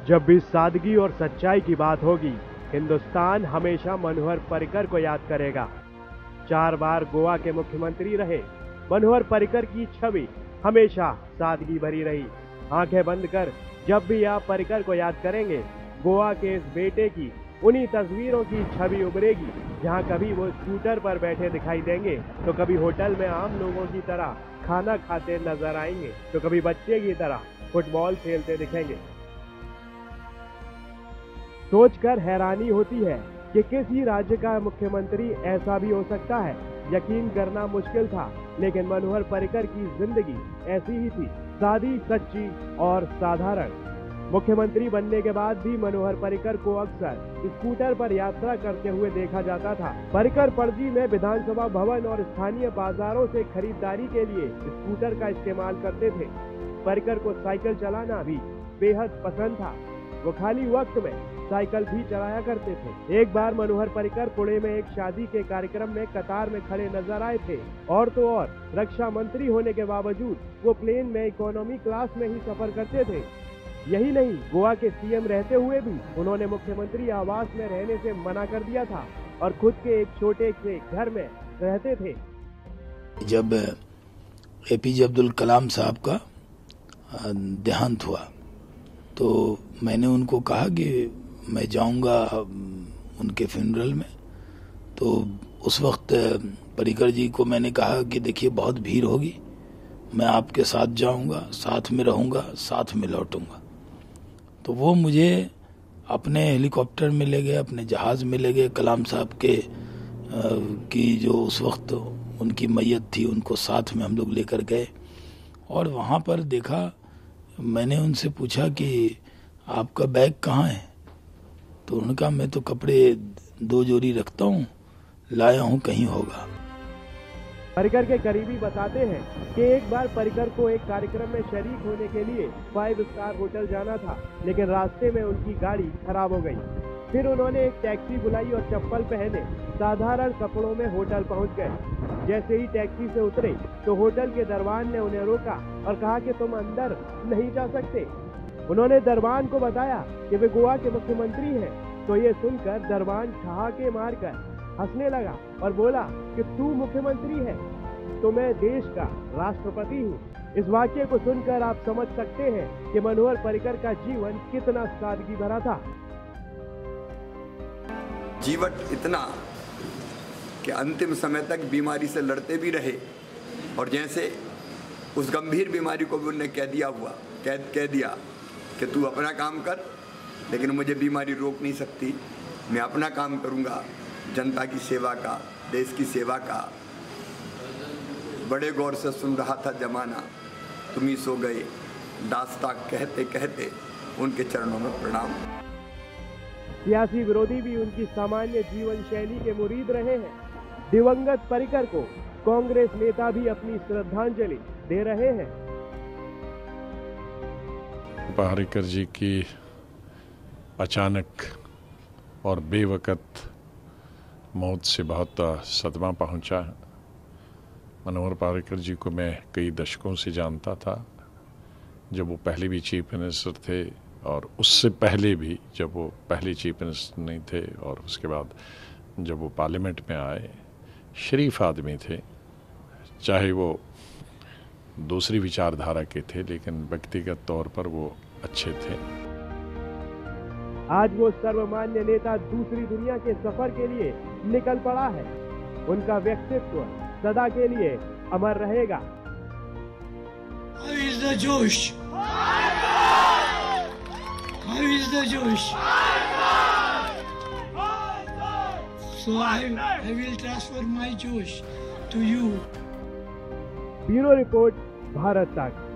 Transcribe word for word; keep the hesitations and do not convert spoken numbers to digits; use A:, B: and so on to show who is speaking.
A: जब भी सादगी और सच्चाई की बात होगी, हिंदुस्तान हमेशा मनोहर पर्रिकर को याद करेगा। चार बार गोवा के मुख्यमंत्री रहे मनोहर पर्रिकर की छवि हमेशा सादगी भरी रही। आंखें बंद कर जब भी आप पर्रिकर को याद करेंगे, गोवा के इस बेटे की उन्हीं तस्वीरों की छवि उभरेगी, जहां कभी वो स्कूटर पर बैठे दिखाई देंगे, तो कभी होटल में आम लोगों की तरह खाना खाते नजर आएंगे, तो कभी बच्चे की तरह फुटबॉल खेलते दिखेंगे। सोचकर हैरानी होती है कि किसी राज्य का मुख्यमंत्री ऐसा भी हो सकता है। यकीन करना मुश्किल था, लेकिन मनोहर पर्रिकर की जिंदगी ऐसी ही थी, सादी, सच्ची और साधारण। मुख्यमंत्री बनने के बाद भी मनोहर पर्रिकर को अक्सर स्कूटर पर यात्रा करते हुए देखा जाता था। पर्रिकर पणजी में विधानसभा भवन और स्थानीय बाजारों से खरीदारी के लिए स्कूटर का इस्तेमाल करते थे। पर्रिकर को साइकिल चलाना भी बेहद पसंद था। वो खाली वक्त में साइकिल भी चलाया करते थे। एक बार मनोहर पर्रिकर पुणे में एक शादी के कार्यक्रम में कतार में खड़े नजर आए थे, और तो और रक्षा मंत्री होने के बावजूद वो प्लेन में इकोनॉमी क्लास में ही सफर करते थे। यही नहीं, गोवा के सीएम रहते हुए भी उन्होंने मुख्यमंत्री आवास में रहने से मना कर दिया था और खुद के एक छोटे से घर में रहते थे।
B: जब एपीजे अब्दुल कलाम साहब का देहांत हुआ, तो मैंने उनको कहा कि मैं जाऊंगा उनके फ्यूनरल में। तो उस वक्त पर्रिकर जी को मैंने कहा कि देखिए बहुत भीड़ होगी, मैं आपके साथ जाऊंगा, साथ में रहूंगा, साथ में लौटूंगा। तो वो मुझे अपने हेलीकॉप्टर में ले गए, अपने जहाज में ले गए। कलाम साहब के आ, की जो उस वक्त उनकी मैयत थी, उनको साथ में हम लोग लेकर गए और वहाँ पर देखा। मैंने उनसे पूछा कि आपका बैग कहाँ है? तो उन्होंने कहा मैं तो कपड़े दो जोड़ी रखता हूँ, लाया हूँ, कहीं होगा।
A: पर्रिकर के करीबी बताते हैं कि एक बार पर्रिकर को एक कार्यक्रम में शरीक होने के लिए फाइव स्टार होटल जाना था, लेकिन रास्ते में उनकी गाड़ी खराब हो गई। फिर उन्होंने एक टैक्सी बुलाई और चप्पल पहने साधारण कपड़ों में होटल पहुंच गए। जैसे ही टैक्सी से उतरे तो होटल के दरबान ने उन्हें रोका और कहा कि तुम अंदर नहीं जा सकते। उन्होंने दरबान को बताया कि वे गोवा के मुख्यमंत्री हैं। तो ये सुनकर दरबान ठहाके मारकर हंसने लगा और बोला कि तू मुख्यमंत्री है तो मैं देश का राष्ट्रपति हूँ। इस वाक्य को सुनकर आप समझ सकते हैं कि मनोहर पर्रिकर का जीवन कितना सादगी भरा था।
C: जीवन इतना कि अंतिम समय तक बीमारी से लड़ते भी रहे, और जैसे उस गंभीर बीमारी को भी उन्होंने कह दिया हुआ कह कह दिया कि तू अपना काम कर, लेकिन मुझे बीमारी रोक नहीं सकती। मैं अपना काम करूंगा, जनता की सेवा का, देश की सेवा का। बड़े गौर से सुन रहा था जमाना, तुम ही सो गए, दास्तां कहते कहते उनके चरणों में प्रणाम।
A: सियासी विरोधी भी उनकी सामान्य जीवन शैली के मुरीद रहे हैं। दिवंगत पर्रिकर को कांग्रेस नेता भी अपनी श्रद्धांजलि दे रहे हैं।
D: पर्रिकर जी की अचानक और बेवकत मौत से बहुत सदमा पहुंचा है। मनोहर पर्रिकर जी को मैं कई दशकों से जानता था, जब वो पहले भी चीफ मिनिस्टर थे और उससे पहले भी जब वो पहले चीफ मिनिस्टर नहीं थे, और उसके बाद जब वो पार्लियामेंट में आए। शरीफ आदमी थे, चाहे वो दूसरी विचारधारा के थे, लेकिन व्यक्तिगत तौर पर वो अच्छे थे।
A: आज वो सर्वमान्य नेता दूसरी दुनिया के सफर के लिए निकल पड़ा है। उनका व्यक्तित्व सदा के लिए अमर रहेगा।
E: How is the Josh? How is the Josh? So I, I will transfer my Josh to you.
A: Bureau report, Bharat तक।